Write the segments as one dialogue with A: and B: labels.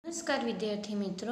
A: નમસ્કાર વિદ્યાર્થી મિત્રો,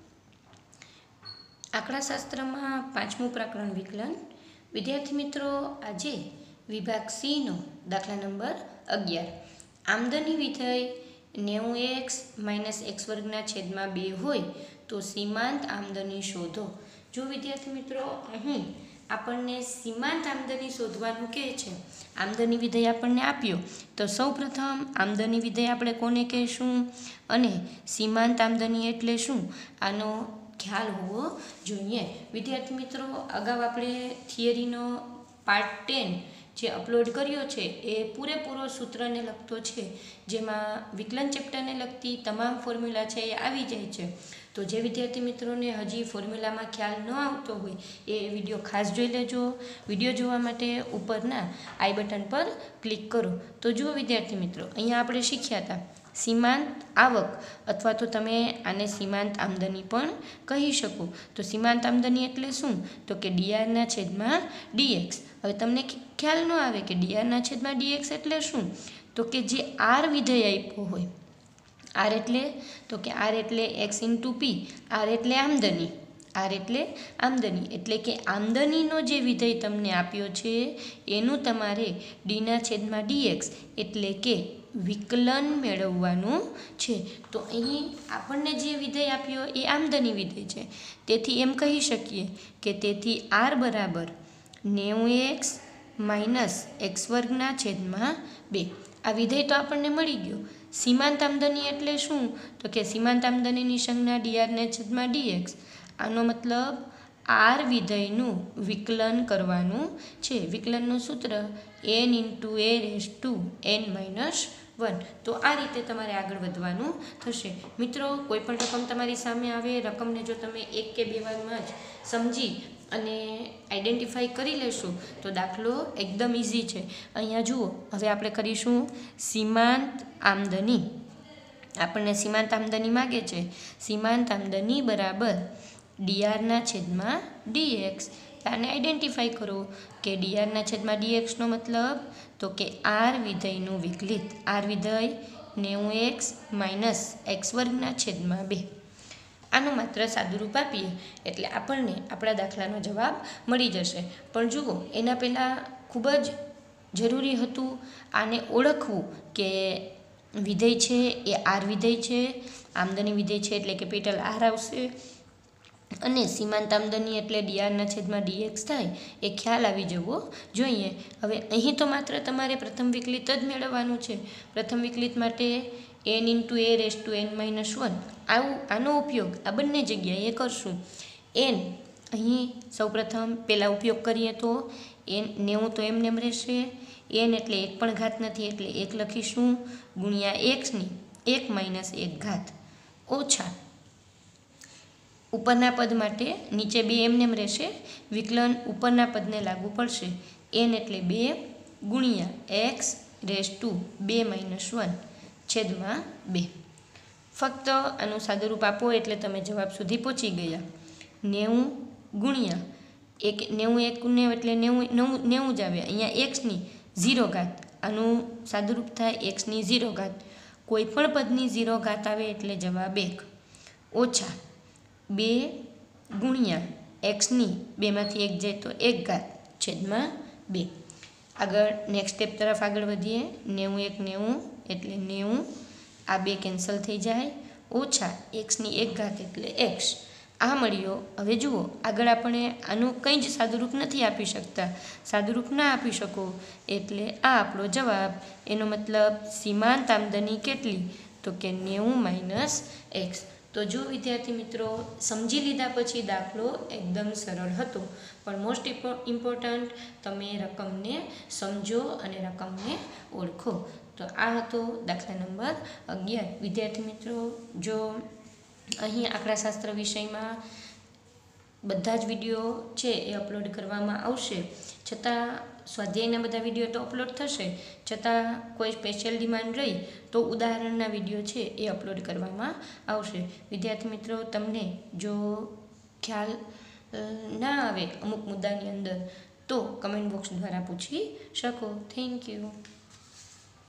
A: આંકડાશાસ્ત્રમાં 5મું પ્રકરણ વિકલન. વિદ્યાર્થી મિત્રો, આજે વિભાગ સીનો દાખલા નંબર 11 આમદની વિધેય 90x - x² હોય તો સીમાંત આમદની શોધો. જો વિદ્યાર્થી મિત્રો, અહીં આપણને સીમાંત આમદની શોધવાનું કહે છે. આમદની વિધેય આપણને આપ્યો તો સૌપ્રથમ આમદની વિધેય આપણે કોને કહીશું અને સીમાંત આમદની એટલે શું આનો ખ્યાલ હોવો જોઈએ. વિદ્યાર્થી મિત્રો, અગાઉ આપણે થિયરીનો પાર્ટ 10 જે અપલોડ કર્યો છે એ પૂરેપૂરો સૂત્રને લગતો છે, જેમાં વિકલન ચેપ્ટરને લગતી તમામ ફોર્મ્યુલા છે એ આવી જાય છે. તો જે વિદ્યાર્થી મિત્રોને હજી ફોર્મ્યુલામાં ખ્યાલ ન આવતો હોય એ વિડીયો ખાસ જોઈ લેજો. વિડીયો જોવા માટે ઉપરના આઈ બટન પર ક્લિક કરો. તો જુઓ વિદ્યાર્થી મિત્રો, અહીંયા આપણે શીખ્યા હતા સીમાંત આવક, અથવા તો તમે આને સીમાંત આમદની પણ કહી શકો. તો સીમાંત આમદની એટલે શું? તો કે dr/dx. હવે તમને ખ્યાલ ન આવે કે dr/dx એટલે શું, તો કે જે આર વિધેય આપ્યો હોય. આર એટલે તો કે આર એટલે x × p. આર એટલે આમદની. આર એટલે આમદની એટલે કે આમદનીનો જે વિધેય તમને આપ્યો છે એનું તમારે d/dx એટલે કે વિકલન મેળવવાનું છે. તો અહીં આપણને જે વિધેય આપ્યો એ આમદની વિધેય છે. તેથી એમ કહી શકીએ કે તેથી r બરાબર 90x - x²². આ વિધેય તો આપણને મળી ગયો. સીમાંત આમદની એટલે શું? તો કે સીમાંત આમદનીની સંજ્ઞા dr/dx. આનો મતલબ આર વિધેયનું વિકલન કરવાનું છે. વિકલનનું સૂત્ર n × a⁻n−1. તો આ રીતે તમારે આગળ વધવાનું થશે. મિત્રો, કોઈ પણ રકમ તમારી સામે આવે, રકમને જો તમે 1 કે 2 વારમાં જ સમજી અને આઈડેન્ટિફાઈ કરી લેશો તો દાખલો એકદમ ઇઝી છે. અહીંયા જુઓ, હવે આપણે કરીશું સીમાંત આમદની. આપણને સીમાંત આમદની માગે છે. સીમાંત આમદની બરાબર dr/dx. આને આઈડેન્ટિફાઈ કરો કે dr/dx નો મતલબ તો કે આર વિધેયનું વિકલિત. આર વિધેય 90x - x²². આનું માત્ર સાદુરૂપ આપીએ એટલે આપણને આપણા દાખલાનો જવાબ મળી જશે. પણ જુઓ, એના પહેલાં ખૂબ જ જરૂરી હતું આને ઓળખવું કે વિધેય છે એ આર વિધેય છે, આમદની વિધેય છે એટલે કેપિટલ આર આવશે, અને સીમાંત આમદની એટલે dr/dx થાય એ ખ્યાલ આવી જવો જોઈએ. હવે અહીં તો માત્ર તમારે પ્રથમ વિકલિત જ મેળવવાનું છે. પ્રથમ વિકલિત માટે n × a⁻n−1 આનો ઉપયોગ આ બંને જગ્યાએ કરશું. n અહીં સૌપ્રથમ પહેલાં ઉપયોગ કરીએ તો n 90 તો એમને એમ રહેશે. n એટલે એક પણ ઘાત નથી એટલે 1 લખીશું, ગુણ્યા xની 1 - 1 ઓછા ઉપરના પદ માટે નીચે 2 એમને રહેશે. વિકલન ઉપરના પદને લાગુ પડશે. n એટલે 2 ગુણ્યા x²2−1/2. ફક્ત આનું સાદુરૂપ આપો એટલે તમે જવાબ સુધી પહોંચી ગયા. 90 ગુણ્યા 90 એટલે 90 જ આવે. અહીંયા xની 0 ઘાત, આનું સાદુરૂપ થાય xની 0 ઘાત. કોઈ પણ પદની 0 ઘાત આવે એટલે જવાબ 1 ઓછા 2 ગુણ્યા xની 2માંથી 1 જાય તો 1/2. આગળ નેક્સ્ટ સ્ટેપ તરફ આગળ વધીએ. 90 × 90 એટલે 90, આ 2 કેન્સલ થઈ જાય, ઓછા xની 1 ઘાત એટલે x. આ મળ્યો. હવે જુઓ, આગળ આપણે આનું કંઈ જ સાદુરૂપ નથી આપી શકતા. સાદુરૂપ ના આપી શકો એટલે આ આપણો જવાબ. એનો મતલબ સીમાંત આમદની કેટલી? તો કે 90 - x. તો જો વિદ્યાર્થી મિત્રો, સમજી લીધા પછી દાખલો એકદમ સરળ હતો, પણ મોસ્ટ ઇમ્પોર્ટન્ટ તમે રકમને સમજો અને રકમને ઓળખો. તો આ હતો દાખલા નંબર 11. વિદ્યાર્થી મિત્રો, જો અહીં આંકડાશાસ્ત્ર વિષયમાં બધા જ વિડીયો છે એ અપલોડ કરવામાં આવશે, છતાં સ્વાધ્યાયના બધા વિડીયો તો અપલોડ થશે, છતાં કોઈ સ્પેશિયલ ડિમાન્ડ રહી તો ઉદાહરણના વિડીયો છે એ અપલોડ કરવામાં આવશે. વિદ્યાર્થી મિત્રો, તમને જો ખ્યાલ ના આવે અમુક મુદ્દાની અંદર તો કમેન્ટ બોક્સ દ્વારા પૂછી શકો. Thank you.